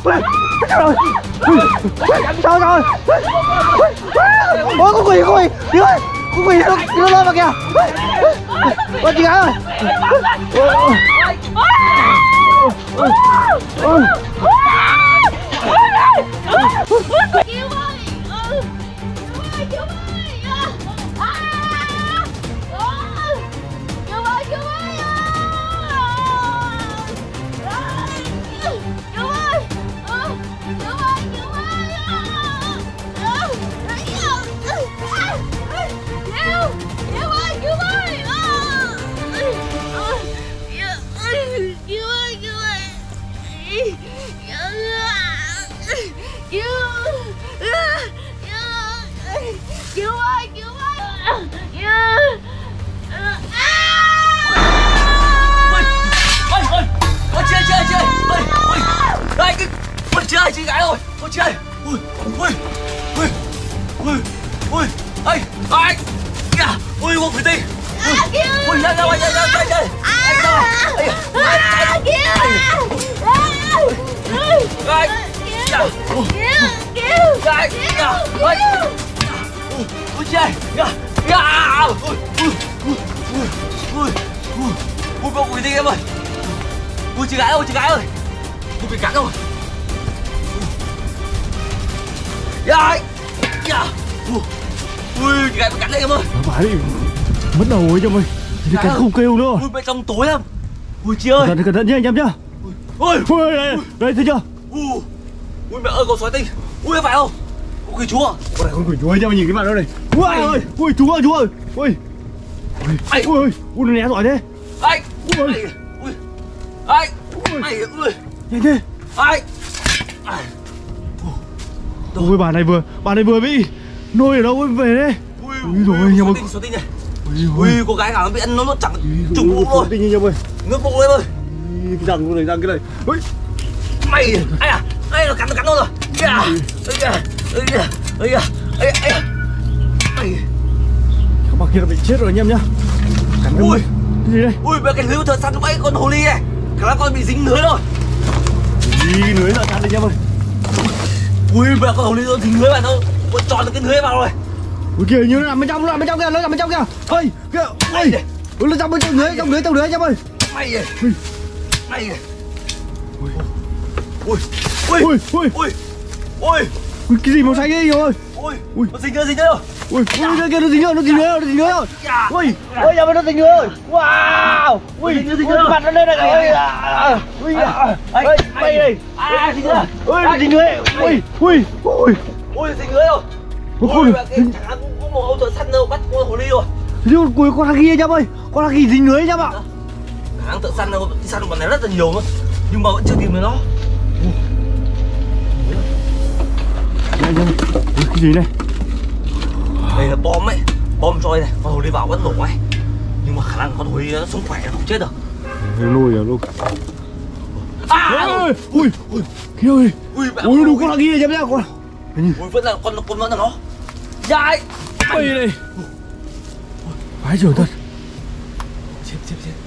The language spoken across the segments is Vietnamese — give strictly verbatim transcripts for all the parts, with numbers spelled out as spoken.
rồi. Sao rồi? Ôi con quỷ, con quỷ, đi ơi, con quỷ nó nó lên mà kìa. Ôi chị gái ơi. Chị ơi, chị gái rồi, ôi chị ơi, ui, ui, ui, ui, ui, ơi, ai, kìa, ui, con quỷ tinh, ui, ra ra ngoài, ra ra ra ra, anh đâu, anh, anh, kìa, anh, kìa, anh, kìa, ôi, ôi chị ơi, kìa, kìa, ui, ui, ui, ui, ui, ui, con quỷ tinh em ơi, ui chị gái ơi, chị gái ơi, con quỷ cắn rồi. Dạ, dạ, ui, chị gái bị cắn đấy em ơi. Nó phải đi, mất đầu ấy cho mày. Thì cái không kêu nữa. Ui, bên trong tối lắm. Ui chị ơi. Cẩn thận nhé anh em nhá. Ui, ui, đây, đây thấy chưa? Ui, ui mẹ ơi, con sói tinh. Ui, phải không? Con quỷ chúa. Con này con quỷ chúa cho mày nhìn cái mặt đó này. Ui ơi, ui chú ơi, chú ơi. Ui, ui, ui, ui, nó né giỏi thế. Anh, ui, ui, anh, ui, ui, nhanh thế. Anh. Ôi bà này vừa, bà này vừa bị nôi ở đâu mới về đấy. Ui, ui rồi anh em ơi. Số tinh này. Ui, cô gái nào bị ăn nó nó chẳng trùng bụng rồi. Tinh anh em ơi. Nước bụng em ơi. Cái răng này, răng cái này. Ui. Mày, ai à, ai nó cắn nó cắn nó rồi. Kìa, kìa, kìa, kìa, kìa, kìa. Mày. Các bạn kia là bị chết rồi anh em nhá. Cắn Ui, cái gì đây? Ui, bé cái lưới thợ săn bẫy con hồ ly này. Khả năng con bị dính lưới rồi. Đi lưới là săn anh em ơi. Ui, bé con hồ ly nó dính lưới vào nó nó tròn được cái lưới vào rồi. Ui kìa, như nó nằm bên trong, nó nằm bên trong kìa, nó nằm bên trong kìa. Ôi, kìa, ui, nó trong bên trong lưới, trong lưới, trong lưới anh em ơi. Mày ơi. Mày ơi. Ui. Ui. Ui, ui, ui. Ui. Ui. Ui, cái gì màu xanh ấy ơi. Ui. Ui, nó dính nữa, dính nữa. Ui, ui, đây kia nó dính nữa, nó dính nữa, nó dính nữa rồi. Ui, ôi nhà bên nó dính nữa rồi. Wow. Ui, dính nữa, mặt nó lên này này. Ui, ui, mày này. À, dính nữa. Ui, nó dính nữa. Ui, ui, ui. Ui, dính nữa rồi. Ui, cái thằng cũng một ông thợ săn đâu bắt con hồ ly rồi. Chứ cuối con hagi anh em ơi, con hagi dính lưới anh em ạ. Khả năng thợ săn đâu đi săn bọn này rất là nhiều luôn, nhưng mà vẫn chưa tìm được nó. Này, này. Ui, cái gì này? Đây là bom ấy, bom roi này, con hồ ly vào vẫn nổ ấy. Nhưng mà khả năng con hồ ly nó sống khỏe nó không chết được. Lùi à luôn. À, ui, ui, ui, kia ơi. Ui, ui, đủ con hagi anh em nhá con. Ui, vẫn là con con vẫn là nó. Dài. Đây này. Vãi chưởng thật. Xem xem xem.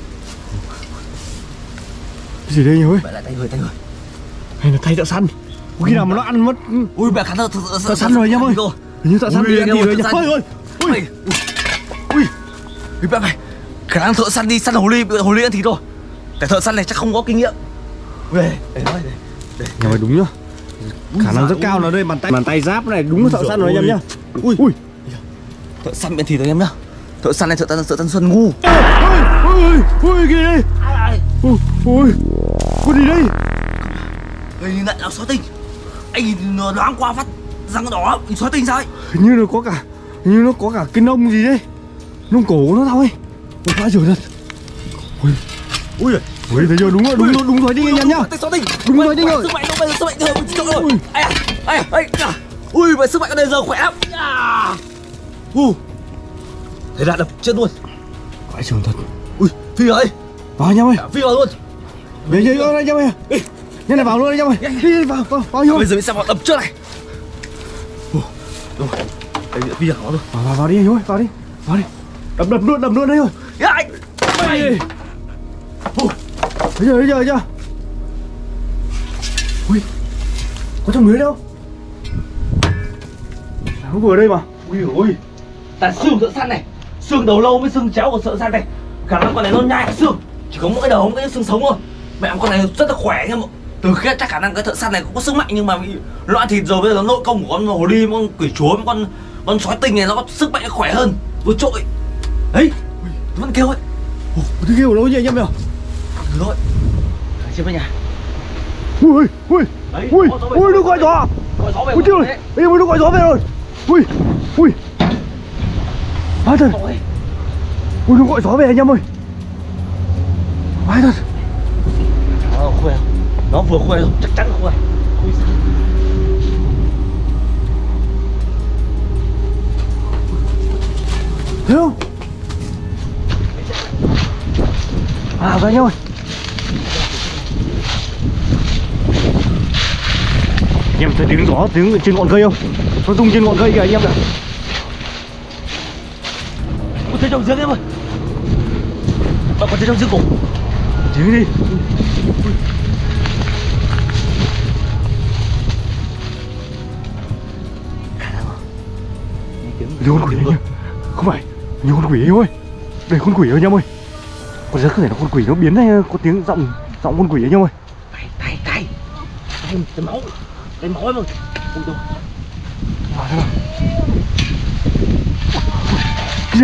Cái gì đây anh ơi? Vậy là tay người tay người. Hay là tay thợ săn? Có khi nào mà nó ăn mất. Ui, mẹ khả năng thợ săn rồi anh em ơi. Hình như thợ săn đi ăn gì rồi nhỉ? Ôi ôi. Ui. Ui. Ui mẹ mày. Khả năng thợ săn đi săn hồ ly, hồ ly ăn thịt rồi. Cái thợ săn này chắc không có kinh nghiệm. Ui, để nói đây. Nhà mày đúng nhá. Khả năng rất cao là đây bàn tay bàn tay giáp này đúng là thợ săn rồi anh em nhá. Ui ui. Thợ săn miễn thịt rồi em nhá. Thợ săn này thợ săn thợ săn Xuân ngu. Ui ui ui cái đây. Ui ui. Cái gì đây? Đây lại là sói tinh. Anh nó loáng qua phát răng đỏ, sói tinh sao ấy? Hình như nó có cả hình như nó có cả cái nông gì đấy. Nông cổ của nó sao ấy? Ôi quá trời thật. Ui. Ui. Ui thấy chưa, đúng rồi, đúng đúng đúng rồi đi anh em nhá. Sói tinh. Đúng rồi đi rồi. Sức mạnh đâu, sức mạnh đâu. Ai à? Ai à? Ai à? Ui, vậy sức mạnh ở đây giờ khỏe lắm. À. Uh. Thế là đập chết luôn. Vãi chưởng thật. Ui, Phi ơi. Vào anh em ơi. Phi vào luôn. Để chơi anh em ơi. Nhanh này vào luôn anh em ơi. Đi vào vào vào vô. Bây giờ mình sẽ vào đập trước này. Rồi. Đây Phi vào nó rồi. Vào vào vào đi anh ơi, vào đi. Vào đi. Đập đập luôn, đập luôn đây rồi. Anh. Thấy chưa, thấy chưa, thấy chưa? Ui. Có trong lưới đâu? Nó vừa ở đây mà. Ui ôi. Là xương thợ săn này, xương đầu lâu với xương chéo của thợ săn này. Khả năng con này nó nhai cả xương, chỉ có mỗi đầu không cái xương sống thôi. Mẹ con này rất là khỏe nha. Từ khi chắc khả năng cái thợ săn này cũng có sức mạnh, nhưng mà bị loạn thịt rồi, bây giờ nó nội công của con hồ ly, con quỷ chúa, con con sói tinh này nó có sức mạnh khỏe hơn, vượt trội. Đấy, nó vẫn kêu ấy. Ồ, tôi kêu nó gì anh em nhỉ? Được rồi, chưa về nhà. Ui ui Đấy, ui gió về, ui nó gọi gió. Gọi gió về. Ui trời, bây giờ nó gọi gió về rồi. Ui ui. Vai thật. Ui nó gọi gió về anh em ơi. Vai thật. Nó khuya, nó vừa khuya rồi, chắc chắn là khuya. Thấy không? À vậy anh em ơi. Anh em thấy tiếng gió tiếng trên ngọn cây không? Nó rung trên ngọn cây kìa anh em kìa. Có thấy trong giếng em ơi. Bạn có thấy trong giếng cổ. Tiếng đi. Nhiều con quỷ anh em. Không phải, nhiều con quỷ anh em ơi. Đây con quỷ anh em ơi. Con giấc này là con quỷ nó biến hay có tiếng giọng giọng con quỷ anh em ơi. Tay tay tay. Tay cái máu. Cái máu em ơi. Ui đâu. Vào thế nào. Cái gì?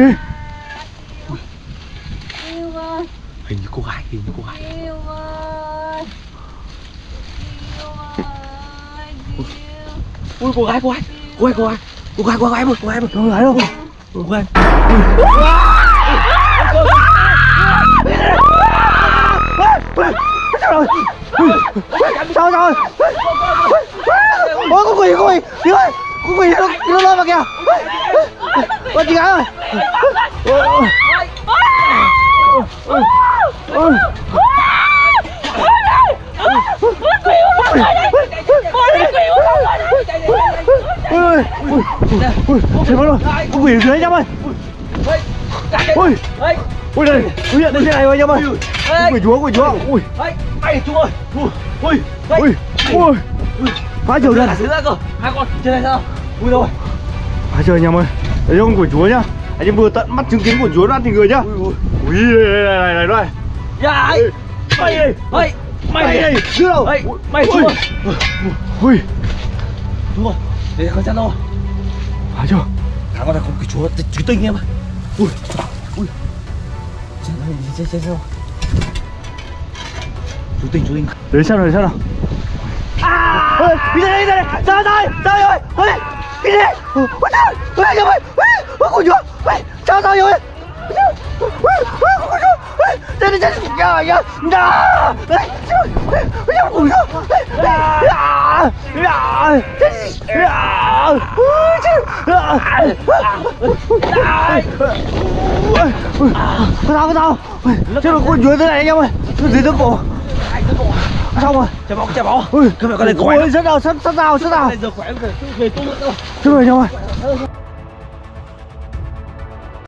Yêu ơi. Hình như cô gái, hình như cô gái. Yêu ơi. Yêu ơi. Ui cô gái, cô gái. Cô gái, cô gái. Cô gái, cô gái em ơi, cô gái em ơi. Có gái không? Cô gái. Sao rồi? Sao rồi? Ôi con quỷ, con quỷ, chị ơi, con quỷ nó nó lên vào kìa. Con chị gái ơi. Ôi, ôi, ôi, trời ơi, con quỷ ở dưới anh em ơi. Ôi, ôi đây, ôi hiện đây thế này anh em ơi. Quỷ chúa, quỷ chúa. Ui, Mày chú ơi. ui, ui, ui, phá trời Cả ra. xứ ra cơ. Hai con trên này sao? Ui đâu rồi? Phá trời anh em ơi. Đấy không quỷ chúa nhá. Anh em vừa tận mắt chứng kiến quỷ chúa nó ăn thịt người nhá. Ui, đây này này đây. Dạ ấy. Mày đây. Mày. Mày đây. Đưa đâu? Mày. Mày chú ơi. Ui, Đúng rồi. Để không chăn đâu. phá chưa? Thằng con này con quỷ chúa chú tinh em ơi. Ui. Ui. Trên đây trên trên đâu? Chú tinh chú tinh. Đấy sao rồi sao nào? À! Ôi, đi ra đây đi ra đây. Sao rồi? Sao rồi? Ôi, cái gì? Ôi trời. Ôi anh em ơi. Ôi, quỷ chúa. Ôi, sao sao rồi? Ôi, ôi, quỷ chúa. Ôi, đây đây đây. Ya ya. Ya. Ôi, ôi, quỷ chúa. Ya. Ya. Ya. Có sao có sao? Chết rồi con chuối thế này anh em ơi. Dưới dưới cổ. Sao rồi? Chả bảo chả bảo. Ui, Cái mẹ con này khỏe. ôi rất nào, rất rất nào, rất nào. Giờ khỏe rồi. Về tôi nữa đâu. Chết rồi anh em ơi.